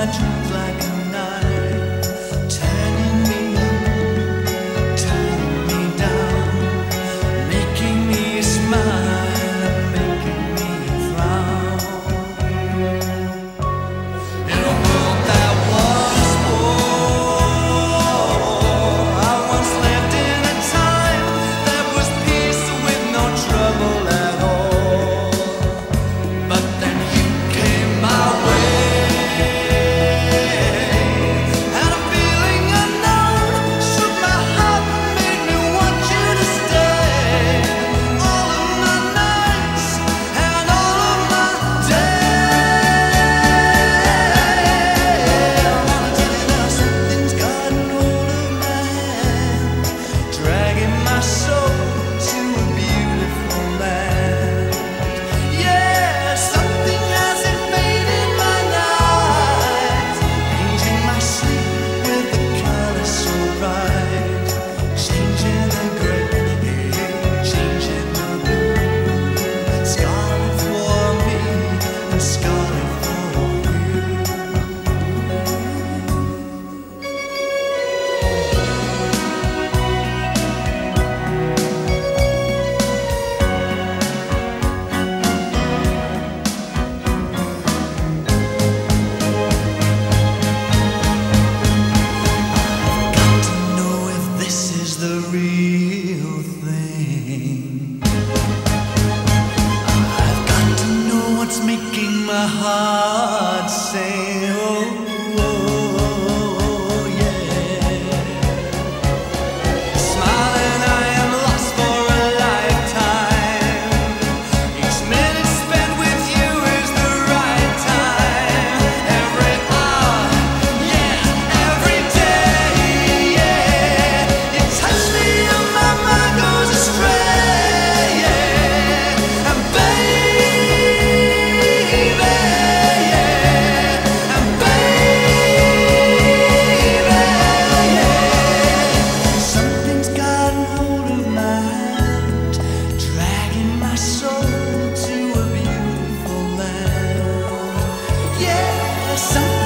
dreams like a knife, turning me up, turning me down, making me smile and making me frown. In a world that was war, I once lived in a time that was peace with no trouble at all. But then you came my way, and a feeling unknown shook my heart and made me want you to stay. All of my nights and all of my days. I wanna tell you now, something's gotten hold of my hand, dragging my soul to a beautiful land. Yeah, something has invaded my night, painting my sleep with the colors so bright, changing the gray, changing the blue, scarlet for me and scarlet for you. Got to know if this is the real thing. I've got to know what's making my heart sing. Oh, oh, yeah. Smiling, I am lost for a lifetime. Each minute spent with you is the right time. Every hour, yeah, every day, yeah. You touch me and my mind goes astray, yeah. And baby, yeah. And baby, yeah. Something's gotten hold of my hand, dragging my soul to a beautiful land. Yeah, something